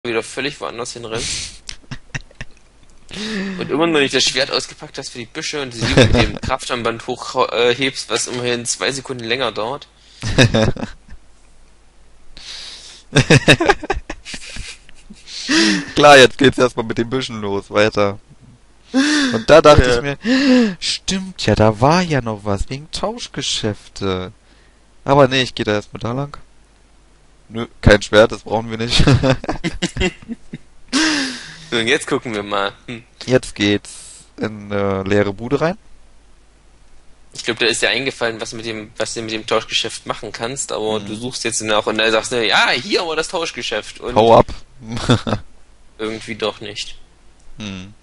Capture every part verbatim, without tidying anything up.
wieder völlig woanders hinrennst und immer noch nicht das Schwert ausgepackt hast für die Büsche und sie mit dem Kraftarmband hochhebst, was immerhin zwei Sekunden länger dauert. Klar, jetzt geht's erstmal mit den Büschen los, weiter. Und da dachte Ja. ich mir, stimmt ja, da war ja noch was, wegen Tauschgeschäfte. Aber nee, ich gehe da erstmal da lang. Nö, kein Schwert, das brauchen wir nicht. So, und jetzt gucken wir mal. Hm. Jetzt geht's in eine leere Bude rein. Ich glaube, da ist dir eingefallen, was mit dem, was du mit dem Tauschgeschäft machen kannst, aber Hm. du suchst jetzt nach und dann sagst du, ja, hier war das Tauschgeschäft und Hau ab. irgendwie doch nicht. hm.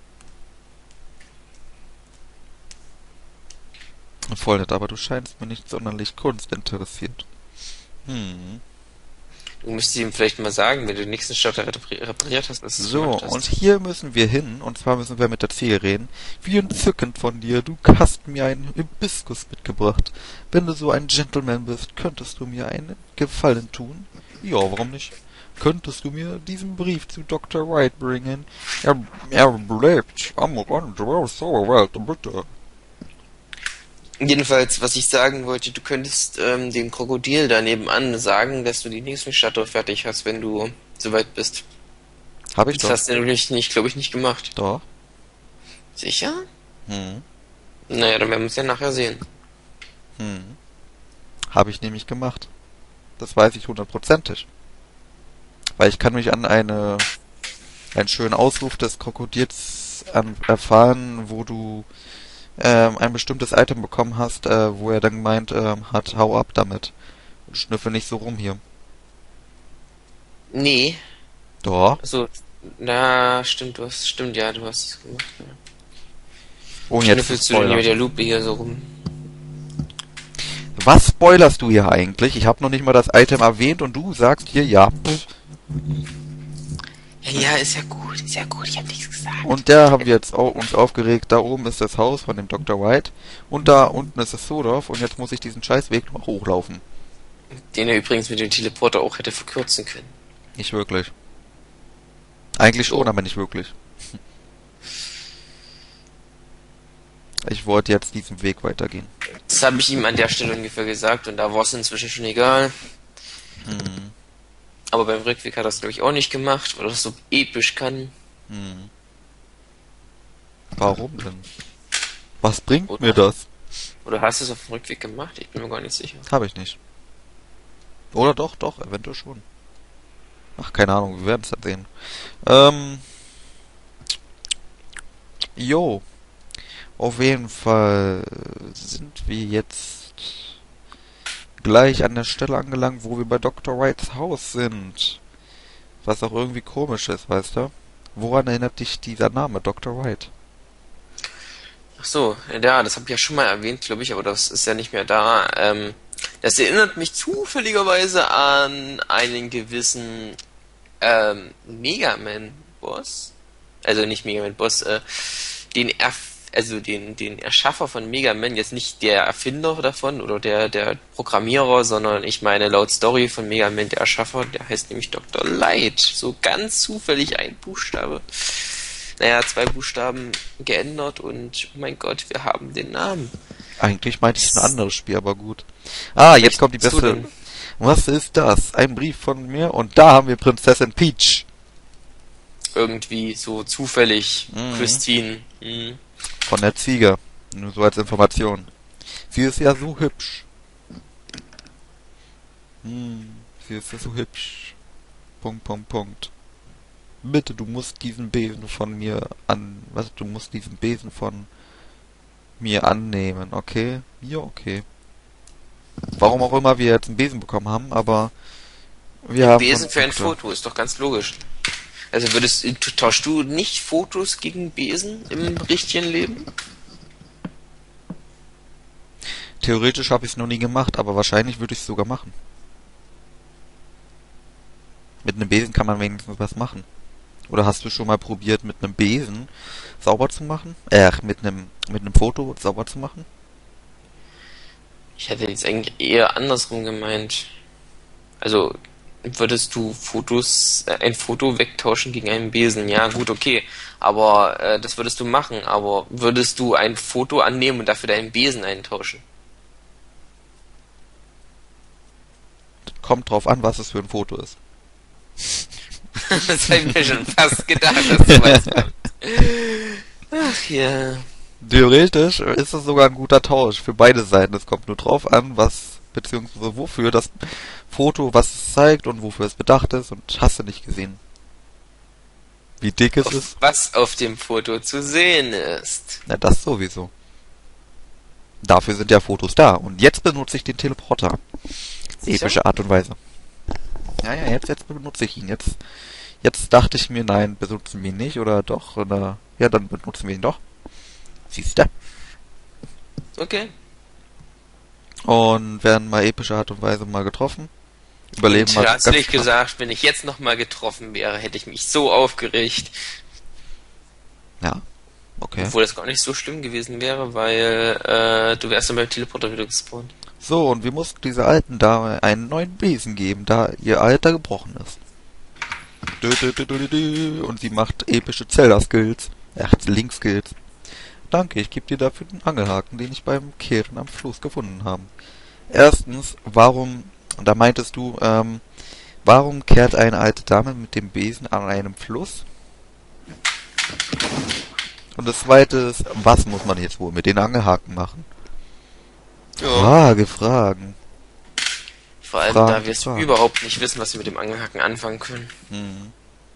Voll nett, aber du scheinst mir nicht sonderlich Kunst interessiert. Hm. Du müsstest ihm vielleicht mal sagen, wenn du den nächsten Starter repar- repariert hast, dass du es So, gemacht hast. und hier müssen wir hin, und zwar müssen wir mit der Ziege reden. Wie entzückend von dir, du hast mir einen Hibiskus mitgebracht. Wenn du so ein Gentleman bist, könntest du mir einen Gefallen tun? Ja, warum nicht? Könntest du mir diesen Brief zu Doktor White bringen? Er, er lebt am Rand der Sauerwelt, bitte. Jedenfalls, was ich sagen wollte, du könntest ähm, dem Krokodil da nebenan sagen, dass du die nächsten Statue fertig hast, wenn du soweit bist. Hab ich Das doch. hast du nämlich nicht, glaube ich, nicht gemacht. Doch. Sicher? Hm. Naja, dann werden wir es ja nachher sehen. Hm. Hab ich nämlich gemacht. Das weiß ich hundertprozentig. Weil ich kann mich an eine einen schönen Ausruf des Krokodils an, erfahren, wo du ähm, ein bestimmtes Item bekommen hast, äh, wo er dann gemeint ähm, hat, hau ab damit. Und schnüffel nicht so rum hier. Nee. Doch. Also, na, stimmt, du hast, stimmt, ja, du hast es gemacht. Ja. Ohne jetzt zu Schnüffelst du denn hier mit der spoilern. Lupe hier so rum? Was spoilerst du hier eigentlich? Ich habe noch nicht mal das Item erwähnt und du sagst hier ja. Pff. Ja, ja, ist ja gut, ist ja gut, ich hab nichts gesagt. Und da haben wir jetzt au uns aufgeregt. Da oben ist das Haus von dem Doktor White und da unten ist das Zoodorf und jetzt muss ich diesen Scheißweg noch hochlaufen. Den er übrigens mit dem Teleporter auch hätte verkürzen können. Nicht wirklich. Eigentlich So. schon, aber nicht wirklich. Ich wollte jetzt diesen Weg weitergehen. Das habe ich ihm an der Stelle ungefähr gesagt und da war es inzwischen schon egal. Hm, Aber beim Rückweg hat er es, glaube ich, auch nicht gemacht, weil er das so episch kann. hm. Warum denn? Was bringt Oder? mir das? Oder hast du es auf dem Rückweg gemacht? Ich bin mir gar nicht sicher. Habe ich nicht. Oder doch, doch, eventuell schon. Ach, keine Ahnung, wir werden es dann sehen. Ähm. Jo. Auf jeden Fall sind wir jetzt gleich an der Stelle angelangt, wo wir bei Doktor Whites Haus sind. Was auch irgendwie komisch ist, weißt du? Woran erinnert dich dieser Name, Doktor White? Ach so, ja, das habe ich ja schon mal erwähnt, glaube ich, aber das ist ja nicht mehr da. Ähm, das erinnert mich zufälligerweise an einen gewissen ähm, Mega Man-Boss. Also nicht Mega Man-Boss, äh, den Erf also den, den Erschaffer von Mega Man, jetzt nicht der Erfinder davon oder der, der Programmierer, sondern ich meine laut Story von Mega Man der Erschaffer, der heißt nämlich Doktor Light. So ganz zufällig ein Buchstabe. Naja, zwei Buchstaben geändert und oh mein Gott, wir haben den Namen. Eigentlich meinte ich ein anderes Spiel, aber gut. Ah, jetzt kommt die Bist du beste. denn? Was ist das? Ein Brief von mir und da haben wir Prinzessin Peach. Irgendwie so zufällig Mhm. Christine. Mhm. Von der Ziege. Nur so als Information. Sie ist ja so hübsch. Hm, sie ist ja so hübsch. Punkt, Punkt, Punkt. Bitte, du musst diesen Besen von mir an... Was? Du musst diesen Besen von mir annehmen, okay? Ja, okay. Warum auch immer wir jetzt einen Besen bekommen haben, aber wir haben... Besen von für ein Doktor- Foto, ist doch ganz logisch. Also würdest tauschst du nicht Fotos gegen Besen im richtigen Leben? Theoretisch habe ich es noch nie gemacht, aber wahrscheinlich würde ich es sogar machen. Mit einem Besen kann man wenigstens was machen. Oder hast du schon mal probiert, mit einem Besen sauber zu machen? Äh, mit einem mit einem Foto sauber zu machen? Ich hätte jetzt eigentlich eher andersrum gemeint. Also würdest du Fotos, äh, ein Foto wegtauschen gegen einen Besen? Ja, gut, okay. Aber äh, das würdest du machen. Aber würdest du ein Foto annehmen und dafür deinen Besen eintauschen? Kommt drauf an, was es für ein Foto ist. Das hab ich mir schon fast gedacht, dass du was kommt. Ach ja. Theoretisch ist es sogar ein guter Tausch für beide Seiten. Es kommt nur drauf an, was beziehungsweise wofür das Foto, was es zeigt und wofür es bedacht ist, und hast du nicht gesehen, wie dick es Auf ist. was auf dem Foto zu sehen ist. Na, das sowieso. Dafür sind ja Fotos da. Und jetzt benutze ich den Teleporter. Sicher? Epische Art und Weise. Ja, ja, jetzt, jetzt benutze ich ihn. Jetzt, jetzt dachte ich mir, nein, benutzen wir ihn nicht, oder doch, oder, ja, dann benutzen wir ihn doch. Siehst du? Okay. Und werden mal epische Art und Weise mal getroffen. Überleben mal ganz Herzlich knapp. gesagt, wenn ich jetzt nochmal getroffen wäre, hätte ich mich so aufgeregt. Ja, okay. Obwohl das gar nicht so schlimm gewesen wäre, weil äh, du wärst dann beim Teleporter wieder gespawnt. So, und wir mussten dieser alten Dame einen neuen Besen geben, da ihr alter gebrochen ist. Dö, dö, dö, dö, dö, dö. Und sie macht epische Zelda-Skills. Ach, Link-Skills. Danke, ich gebe dir dafür den Angelhaken, den ich beim Kehren am Fluss gefunden habe. Erstens, warum, und da meintest du, ähm, warum kehrt eine alte Dame mit dem Besen an einem Fluss? Und das zweite ist, was muss man jetzt wohl mit den Angelhaken machen? Ja. Frage, Fragen. Vor allem, Fragen, da wir es Fragen. überhaupt nicht wissen, was wir mit dem Angelhaken anfangen können. Mhm.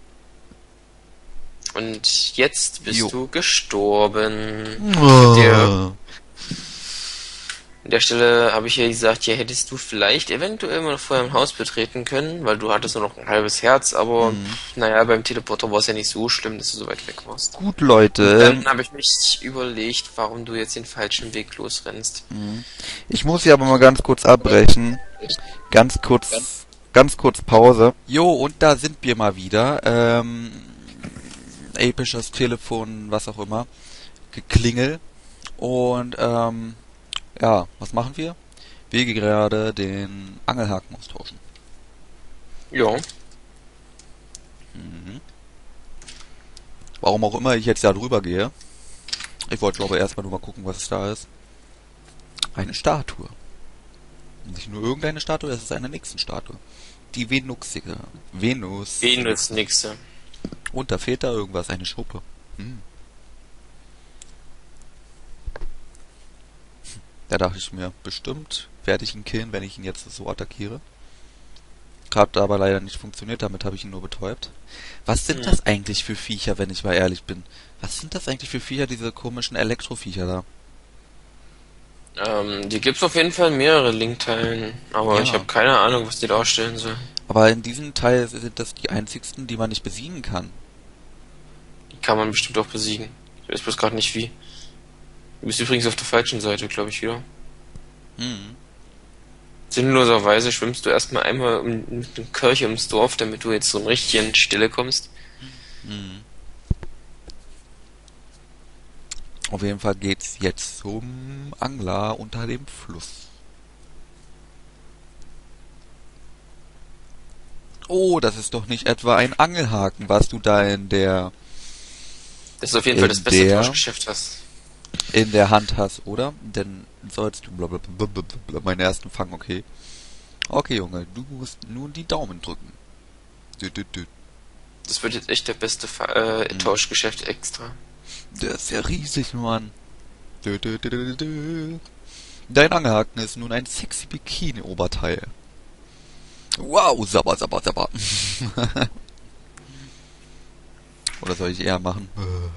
Und jetzt bist Jo. du gestorben. Oh. Der, an der Stelle habe ich ja gesagt, ja, hättest du vielleicht eventuell mal vorher ein Haus betreten können, weil du hattest nur noch ein halbes Herz, aber Mhm. pff, naja, beim Teleporter war es ja nicht so schlimm, dass du so weit weg warst. Gut, Leute. Dann habe ich mich überlegt, warum du jetzt den falschen Weg losrennst. Mhm. Ich muss hier aber mal ganz kurz abbrechen. Ganz kurz, ganz kurz Pause. Jo, und da sind wir mal wieder. Ähm, episches Telefon, was auch immer. Geklingel. Und, ähm, ja, was machen wir? Wir gehen gerade den Angelhaken austauschen. Ja, Mhm. Warum auch immer ich jetzt da drüber gehe. Ich wollte aber erstmal nur mal gucken, was es da ist. Eine Statue. Nicht nur irgendeine Statue, es ist eine Nixon-Statue. Die Venuxige. Venus. Venus nixte. Und da fehlt da irgendwas, eine Schuppe. Hm. Da dachte ich mir, bestimmt werde ich ihn killen, wenn ich ihn jetzt so attackiere. Hat aber leider nicht funktioniert, damit habe ich ihn nur betäubt. Was sind Ja. das eigentlich für Viecher, wenn ich mal ehrlich bin? Was sind das eigentlich für Viecher, diese komischen Elektroviecher da? Ähm, die gibt's auf jeden Fall in mehrere Link-Teilen, aber Ja. ich habe keine Ahnung, was die darstellen soll. Aber in diesem Teil sind das die einzigsten, die man nicht besiegen kann. Die kann man bestimmt auch besiegen. Ich weiß bloß gerade nicht wie. Du bist übrigens auf der falschen Seite, glaube ich, wieder. Hm. Sinnloserweise schwimmst du erstmal einmal um, mit dem Kirche ums Dorf, damit du jetzt so in richtigen Stille kommst. Hm. Auf jeden Fall geht's jetzt zum Angler unter dem Fluss. Oh, das ist doch nicht etwa ein Angelhaken, was du da in der Das ist auf jeden Fall das In beste der- Tauschgeschäft hast. in der Hand hast, oder? Denn sollst du blablabla meinen ersten Fang, okay. Okay, Junge, du musst nun die Daumen drücken. Dü, dü, dü. Das wird jetzt echt der beste Fa äh, Mhm. Tauschgeschäft extra. Der ist ja riesig, Mann. Dü, dü, dü, dü, dü. Dein Angelhaken ist nun ein sexy Bikini-Oberteil. Wow, sabba, sabba, sabba. Oder soll ich eher machen?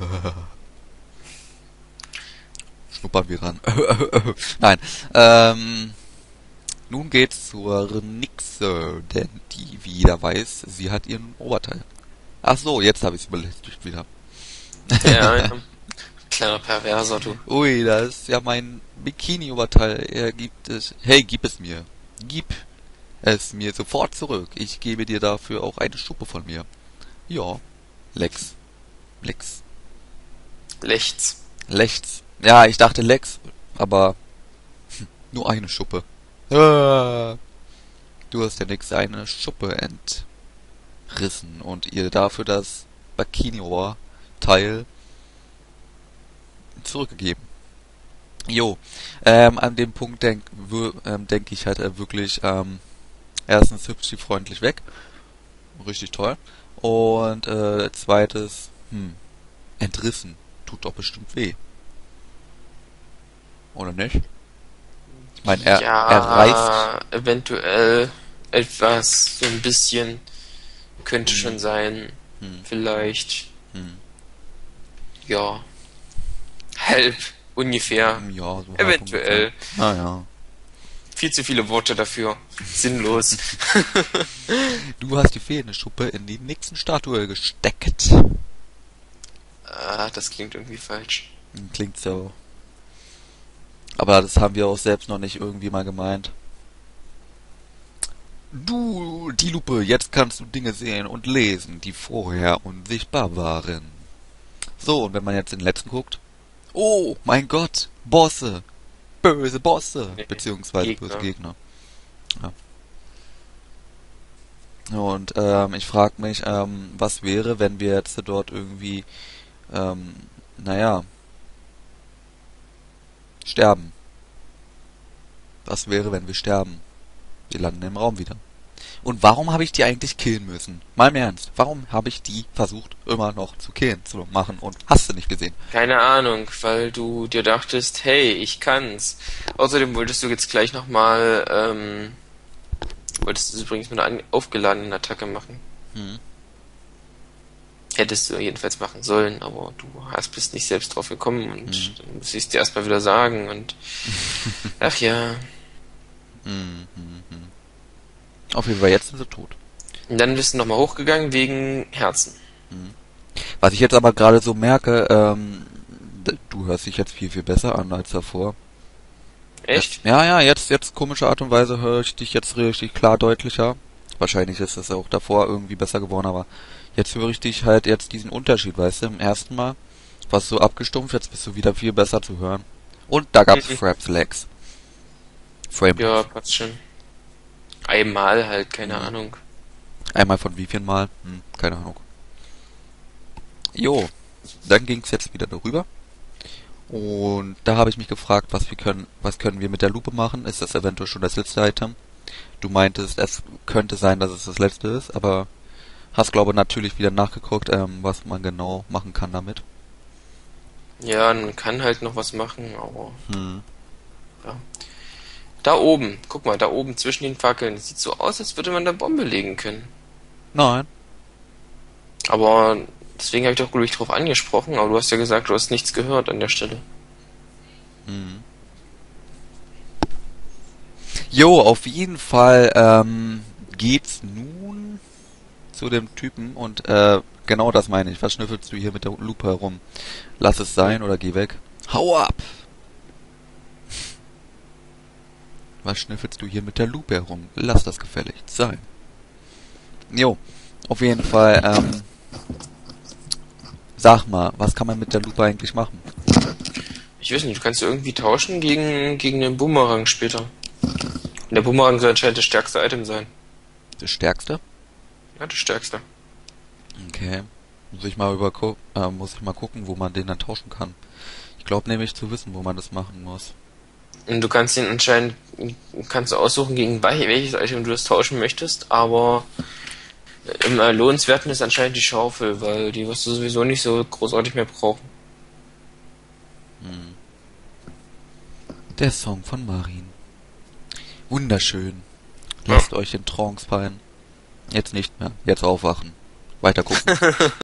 Schnuppern wir ran. Nein. Ähm, nun geht's zur Nixe, denn die, wie jeder weiß, sie hat ihren Oberteil. Ach so, jetzt habe ich es belästigt wieder. Ja, ja. Kleiner Perverser, du. Ui, das ist ja mein Bikini-Oberteil. Er gibt es. Hey, gib es mir. Gib es mir sofort zurück. Ich gebe dir dafür auch eine Schuppe von mir. Ja. Lex. Lex. Lechts. Lechts. Ja, ich dachte Lex, aber hm, nur eine Schuppe. Ah. Du hast der Nix eine Schuppe entrissen und ihr dafür das Bikini-Ohr-Teil zurückgegeben. Jo, ähm, an dem Punkt denk, ähm, denke ich halt äh, wirklich, ähm, erstens hübsch sie freundlich weg, richtig toll, und äh, zweites, hm, entrissen, tut doch bestimmt weh. Oder nicht? Ich meine, er, Ja, er reißt. eventuell etwas, so ein bisschen könnte Hm, schon sein. hm, Vielleicht, hm. ja, halb, ungefähr, Ja, so halb ungefähr. eventuell. Naja. Viel zu viele Worte dafür. Sinnlos. Du hast die fehlende Schuppe in die nächsten Statue gesteckt. Ah, das klingt irgendwie falsch. Klingt so. Aber das haben wir auch selbst noch nicht irgendwie mal gemeint. Du, die Lupe, jetzt kannst du Dinge sehen und lesen, die vorher unsichtbar waren. So, und wenn man jetzt in den letzten guckt. Oh, mein Gott, Bosse. Böse Bosse. Nee, Beziehungsweise Gegner. böse Gegner. Ja. Und ähm, ich frage mich, ähm, was wäre, wenn wir jetzt dort irgendwie, ähm, naja, sterben. Was wäre, wenn wir sterben? Wir landen im Raum wieder. Und warum habe ich die eigentlich killen müssen? Mal im Ernst. Warum habe ich die versucht, immer noch zu killen, zu machen? Und hast du nicht gesehen? Keine Ahnung, weil du dir dachtest, hey, ich kann's. Außerdem wolltest du jetzt gleich nochmal, ähm, wolltest du übrigens mit einer aufgeladenen Attacke machen. Hm. Hättest du jedenfalls machen sollen, aber du hast bist nicht selbst drauf gekommen und Hm. dann muss ich es dir erstmal wieder sagen und ach ja. Hm, hm, hm. Auf jeden Fall, jetzt sind sie tot. Und dann bist du nochmal hochgegangen wegen Herzen. Hm. Was ich jetzt aber gerade so merke, ähm, d- du hörst dich jetzt viel, viel besser an als davor. Echt? Jetzt, ja, ja, jetzt, jetzt komische Art und Weise höre ich dich jetzt richtig klar deutlicher. Wahrscheinlich ist es auch davor irgendwie besser geworden, aber jetzt höre ich dich halt jetzt diesen Unterschied, weißt du, im ersten Mal warst du abgestumpft, jetzt bist du wieder viel besser zu hören. Und da gab's Mhm. Fraps Lags. Frame. Ja, passt schon. Einmal halt, keine Mhm. Ahnung. Einmal von wie viel Mal? Hm, keine Ahnung. Jo, dann ging's jetzt wieder darüber. Und da habe ich mich gefragt, was wir können, was können wir mit der Lupe machen? Ist das eventuell schon das letzte Item? Du meintest, es könnte sein, dass es das letzte ist, aber hast, glaube ich, natürlich wieder nachgeguckt, ähm, was man genau machen kann damit. Ja, man kann halt noch was machen, aber Hm. da oben, guck mal, da oben zwischen den Fackeln, es sieht so aus, als würde man da Bombe legen können. Nein. Aber deswegen habe ich doch, glaube ich, drauf angesprochen, aber du hast ja gesagt, du hast nichts gehört an der Stelle. Hm. Jo, auf jeden Fall ähm, geht's nun zu dem Typen und äh, genau das meine ich. Was schnüffelst du hier mit der Lupe herum? Lass es sein oder geh weg. Hau ab! Was schnüffelst du hier mit der Lupe herum? Lass das gefälligst sein. Jo, auf jeden Fall, ähm, sag mal, was kann man mit der Lupe eigentlich machen? Ich weiß nicht, du kannst irgendwie tauschen gegen, gegen den Boomerang später. Und der Boomerang soll anscheinend das stärkste Item sein. Das Stärkste? Ja, das stärkste. Okay. Muss ich mal über äh, muss ich mal gucken, wo man den dann tauschen kann. Ich glaube nämlich zu wissen, wo man das machen muss. Und du kannst ihn anscheinend, kannst du aussuchen, gegen welches Item du das tauschen möchtest, aber im äh, lohnenswerten ist anscheinend die Schaufel, weil die wirst du sowieso nicht so großartig mehr brauchen. Hm. Der Song von Marin. Wunderschön. Lasst euch in Trance fallen. Jetzt nicht mehr. Jetzt aufwachen. Weiter gucken.